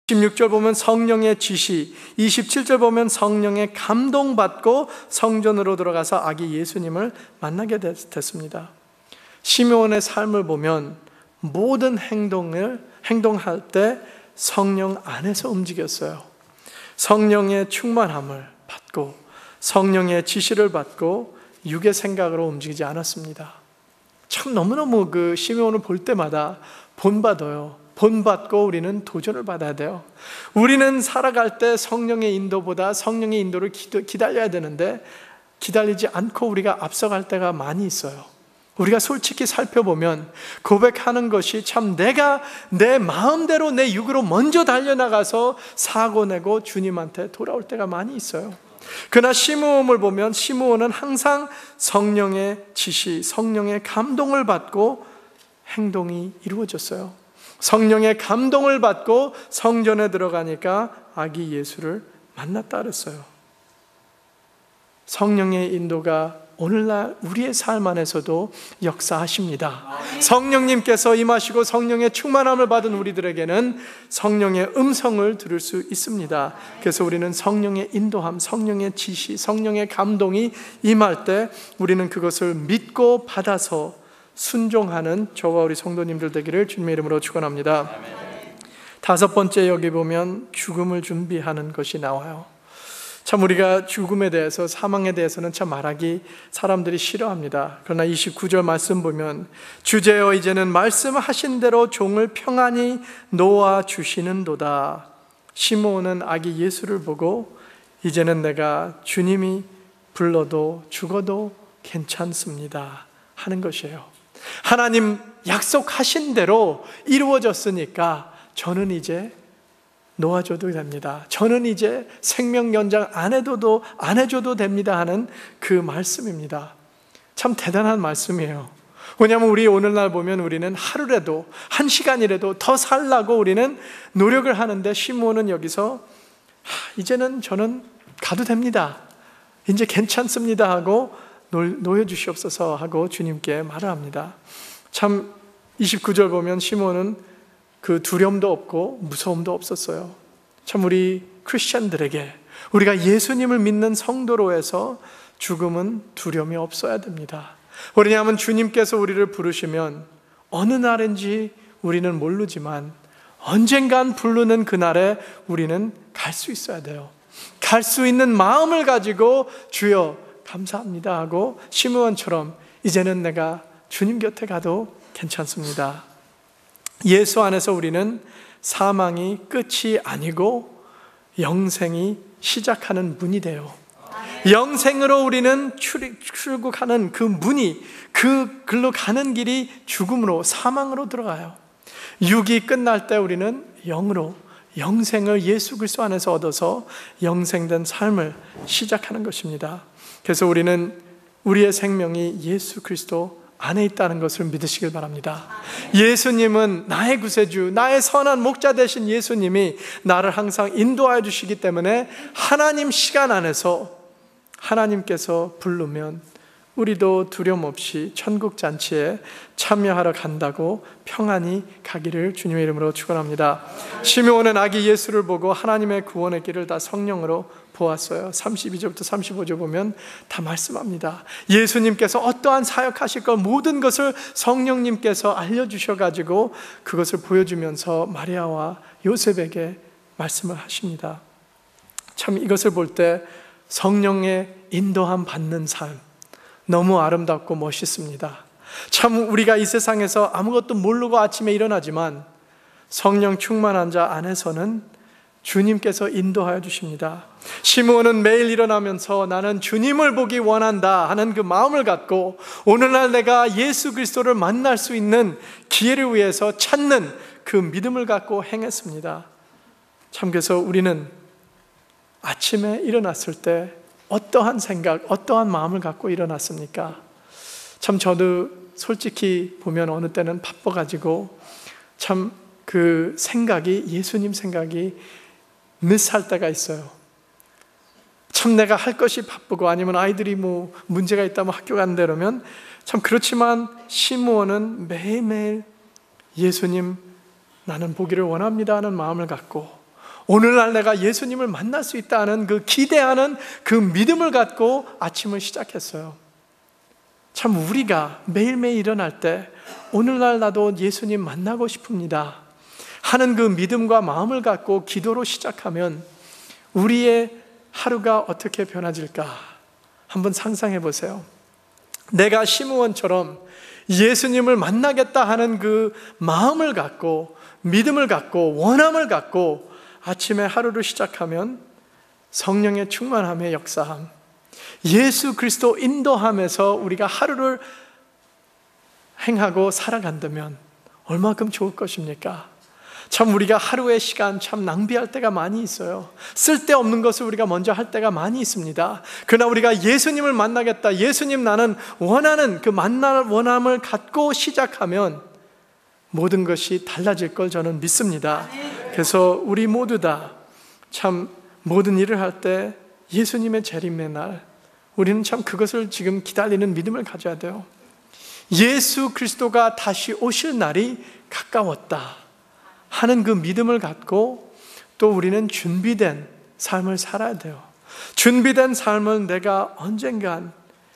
16절 보면 성령의 지시, 27절 보면 성령의 감동받고 성전으로 들어가서 아기 예수님을 만나게 됐습니다. 시므온의 삶을 보면 모든 행동할 때 성령 안에서 움직였어요. 성령의 충만함을 받고 성령의 지시를 받고 육의 생각으로 움직이지 않았습니다. 참 너무너무 그 시므온을 볼 때마다 본받아요. 본받고 우리는 도전을 받아야 돼요. 우리는 살아갈 때 성령의 인도보다 성령의 인도를 기다려야 되는데 기다리지 않고 우리가 앞서갈 때가 많이 있어요. 우리가 솔직히 살펴보면 고백하는 것이 참 내가 내 마음대로 내 육으로 먼저 달려나가서 사고내고 주님한테 돌아올 때가 많이 있어요. 그러나 시므온을 보면 시므온은 항상 성령의 지시, 성령의 감동을 받고 행동이 이루어졌어요. 성령의 감동을 받고 성전에 들어가니까 아기 예수를 만났다 그랬어요. 성령의 인도가 오늘날 우리의 삶 안에서도 역사하십니다. 성령님께서 임하시고 성령의 충만함을 받은 우리들에게는 성령의 음성을 들을 수 있습니다. 그래서 우리는 성령의 인도함, 성령의 지시, 성령의 감동이 임할 때 우리는 그것을 믿고 받아서 순종하는 저와 우리 성도님들 되기를 주님의 이름으로 축원합니다. 다섯 번째, 여기 보면 죽음을 준비하는 것이 나와요. 참 우리가 죽음에 대해서, 사망에 대해서는 참 말하기 사람들이 싫어합니다. 그러나 29절 말씀 보면 주제여 이제는 말씀하신 대로 종을 평안히 놓아 주시는도다. 시므온은 아기 예수를 보고 이제는 내가 주님이 불러도 죽어도 괜찮습니다 하는 것이에요. 하나님 약속하신 대로 이루어졌으니까 저는 이제 놓아줘도 됩니다. 저는 이제 생명 연장 안 해줘도 됩니다 하는 그 말씀입니다. 참 대단한 말씀이에요. 왜냐하면 우리 오늘날 보면 우리는 하루라도 한 시간이라도 더 살라고 우리는 노력을 하는데 시므온은 여기서 이제는 저는 가도 됩니다, 이제 괜찮습니다 하고 놓여주시옵소서 하고 주님께 말을 합니다. 참 29절 보면 시므온은 그 두려움도 없고 무서움도 없었어요. 참 우리 크리스천들에게, 우리가 예수님을 믿는 성도로 해서 죽음은 두려움이 없어야 됩니다. 왜냐하면 주님께서 우리를 부르시면 어느 날인지 우리는 모르지만 언젠간 부르는 그날에 우리는 갈 수 있어야 돼요. 갈 수 있는 마음을 가지고 주여 감사합니다 하고 시므온처럼 이제는 내가 주님 곁에 가도 괜찮습니다. 예수 안에서 우리는 사망이 끝이 아니고 영생이 시작하는 문이 돼요. 영생으로 우리는 출국하는 그 문이, 그 글로 가는 길이 죽음으로, 사망으로 들어가요. 육이 끝날 때 우리는 영으로, 영생을 예수 그리스도 안에서 얻어서 영생된 삶을 시작하는 것입니다. 그래서 우리는 우리의 생명이 예수 그리스도 안에 있다는 것을 믿으시길 바랍니다. 예수님은 나의 구세주, 나의 선한 목자 되신 예수님이 나를 항상 인도하여 주시기 때문에 하나님 시간 안에서 하나님께서 부르면 우리도 두려움 없이 천국 잔치에 참여하러 간다고 평안히 가기를 주님의 이름으로 축원합니다. 시므온은 아기 예수를 보고 하나님의 구원의 길을 다 성령으로 보았어요. 32절부터 35절 보면 다 말씀합니다. 예수님께서 어떠한 사역하실 것 모든 것을 성령님께서 알려주셔가지고 그것을 보여주면서 마리아와 요셉에게 말씀을 하십니다. 참 이것을 볼 때 성령의 인도함 받는 삶 너무 아름답고 멋있습니다. 참 우리가 이 세상에서 아무것도 모르고 아침에 일어나지만 성령 충만한 자 안에서는 주님께서 인도하여 주십니다. 시므온은 매일 일어나면서 나는 주님을 보기 원한다 하는 그 마음을 갖고 오늘날 내가 예수 그리스도를 만날 수 있는 기회를 위해서 찾는 그 믿음을 갖고 행했습니다. 참 그래서 우리는 아침에 일어났을 때 어떠한 생각, 어떠한 마음을 갖고 일어났습니까? 참 저도 솔직히 보면 어느 때는 바빠가지고 참 그 생각이, 예수님 생각이 미스할 때가 있어요. 참 내가 할 것이 바쁘고 아니면 아이들이 뭐 문제가 있다면 학교 간다 그러면 참 그렇지만 시므온은 매일매일 예수님 나는 보기를 원합니다 하는 마음을 갖고 오늘날 내가 예수님을 만날 수 있다는 그 기대하는 그 믿음을 갖고 아침을 시작했어요. 참 우리가 매일매일 일어날 때 오늘날 나도 예수님 만나고 싶습니다 하는 그 믿음과 마음을 갖고 기도로 시작하면 우리의 하루가 어떻게 변화질까 한번 상상해 보세요. 내가 시므온처럼 예수님을 만나겠다 하는 그 마음을 갖고 믿음을 갖고 원함을 갖고 아침에 하루를 시작하면 성령의 충만함의 역사함, 예수 그리스도 인도함에서 우리가 하루를 행하고 살아간다면 얼마큼 좋을 것입니까? 참 우리가 하루의 시간 참 낭비할 때가 많이 있어요. 쓸데없는 것을 우리가 먼저 할 때가 많이 있습니다. 그러나 우리가 예수님을 만나겠다, 예수님 나는 원하는 그 만날 원함을 갖고 시작하면 모든 것이 달라질 걸 저는 믿습니다. 그래서 우리 모두 다 참 모든 일을 할 때 예수님의 재림의 날, 우리는 참 그것을 지금 기다리는 믿음을 가져야 돼요. 예수 그리스도가 다시 오실 날이 가까웠다 하는 그 믿음을 갖고 또 우리는 준비된 삶을 살아야 돼요. 준비된 삶은 내가 언젠간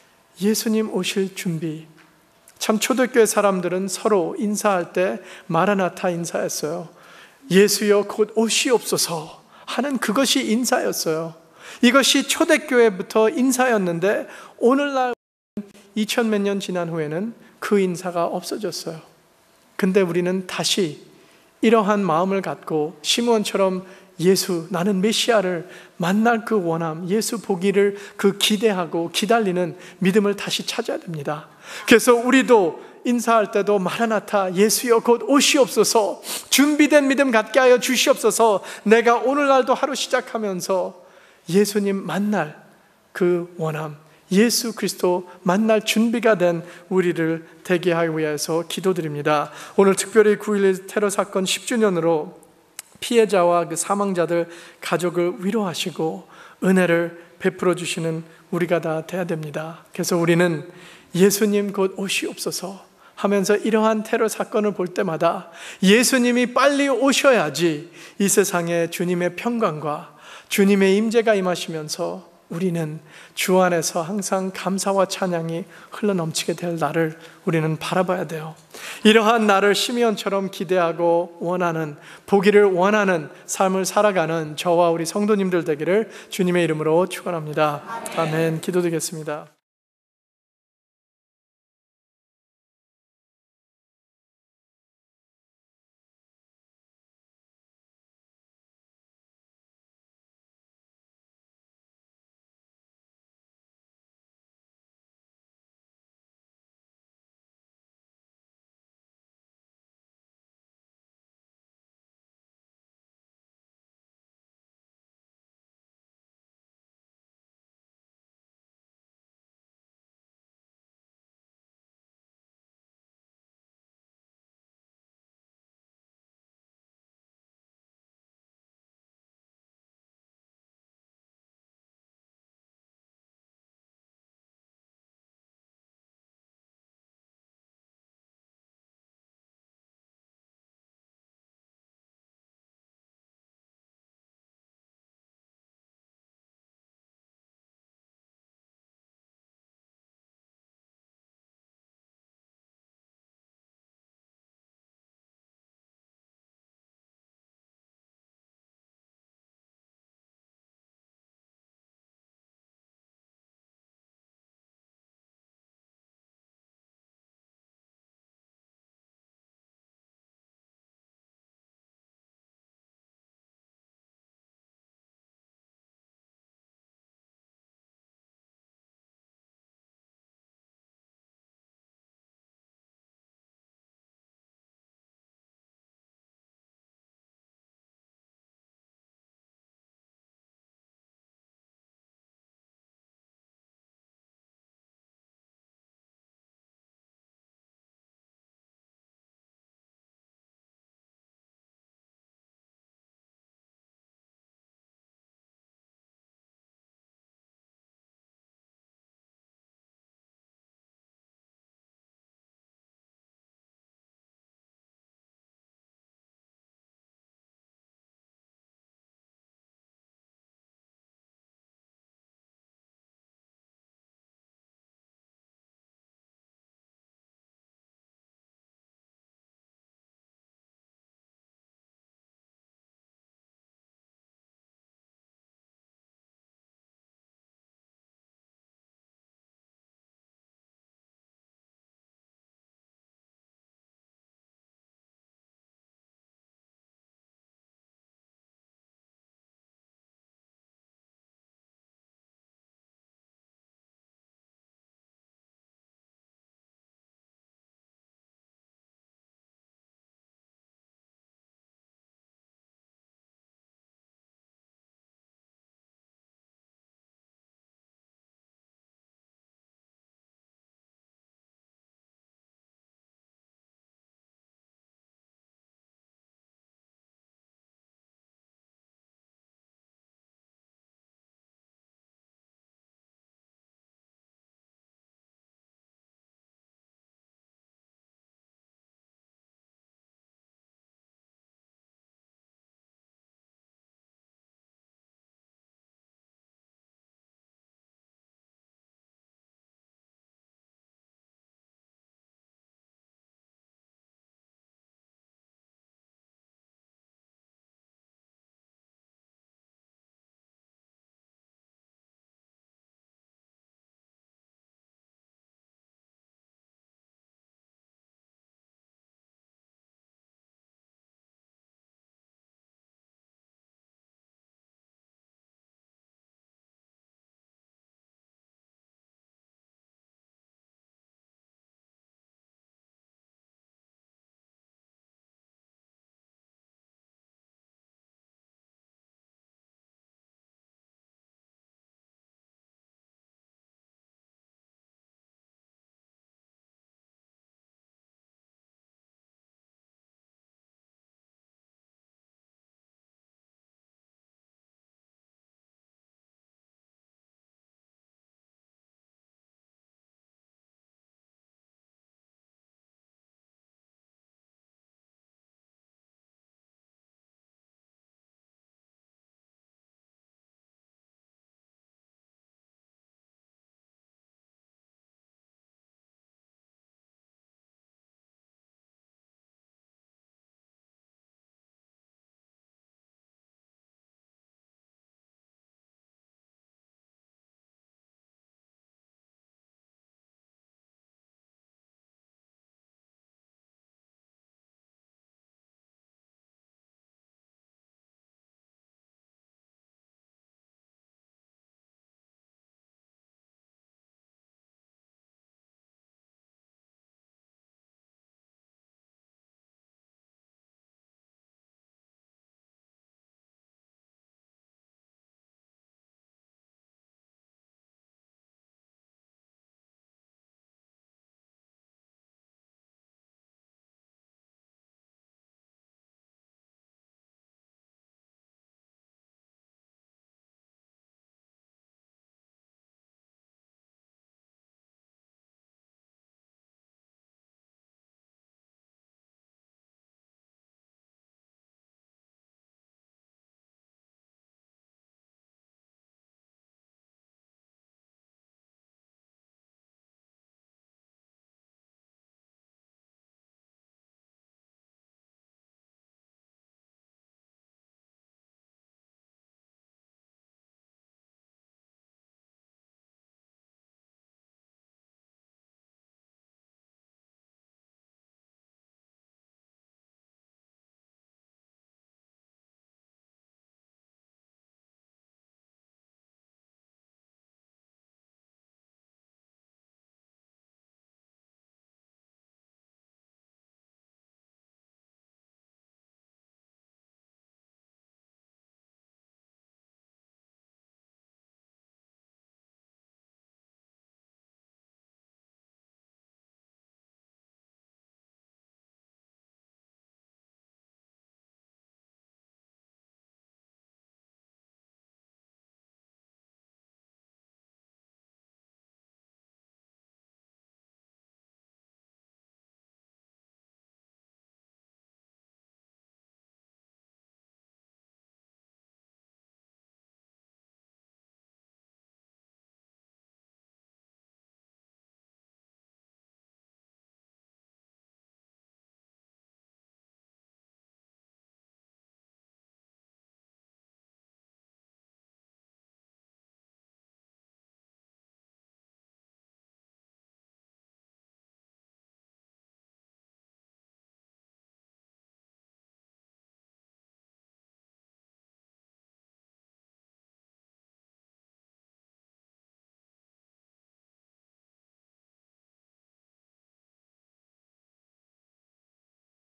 예수님 오실 준비. 참 초대교회 사람들은 서로 인사할 때 마라나타 인사했어요. 예수여 곧 오시옵소서 하는 그것이 인사였어요. 이것이 초대교회부터 인사였는데 오늘날 2000몇 년 지난 후에는 그 인사가 없어졌어요. 근데 우리는 다시 이러한 마음을 갖고 시므온처럼 예수, 나는 메시아를 만날 그 원함, 예수 보기를 그 기대하고 기다리는 믿음을 다시 찾아야 됩니다. 그래서 우리도 인사할 때도 마라나타, 예수여 곧 오시옵소서, 준비된 믿음 갖게 하여 주시옵소서. 내가 오늘날도 하루 시작하면서 예수님 만날 그 원함, 예수 그리스도 만날 준비가 된 우리를 되게 하기 위해서 기도드립니다. 오늘 특별히 9.11 테러 사건 10주년으로 피해자와 그 사망자들 가족을 위로하시고 은혜를 베풀어 주시는 우리가 다 돼야 됩니다. 그래서 우리는 예수님 곧 오시옵소서 하면서 이러한 테러 사건을 볼 때마다 예수님이 빨리 오셔야지 이 세상에 주님의 평강과 주님의 임재가 임하시면서 우리는 주 안에서 항상 감사와 찬양이 흘러넘치게 될 날을 우리는 바라봐야 돼요. 이러한 날을 시므온처럼 기대하고 원하는, 보기를 원하는 삶을 살아가는 저와 우리 성도님들 되기를 주님의 이름으로 축원합니다. 아멘. 기도드리겠습니다.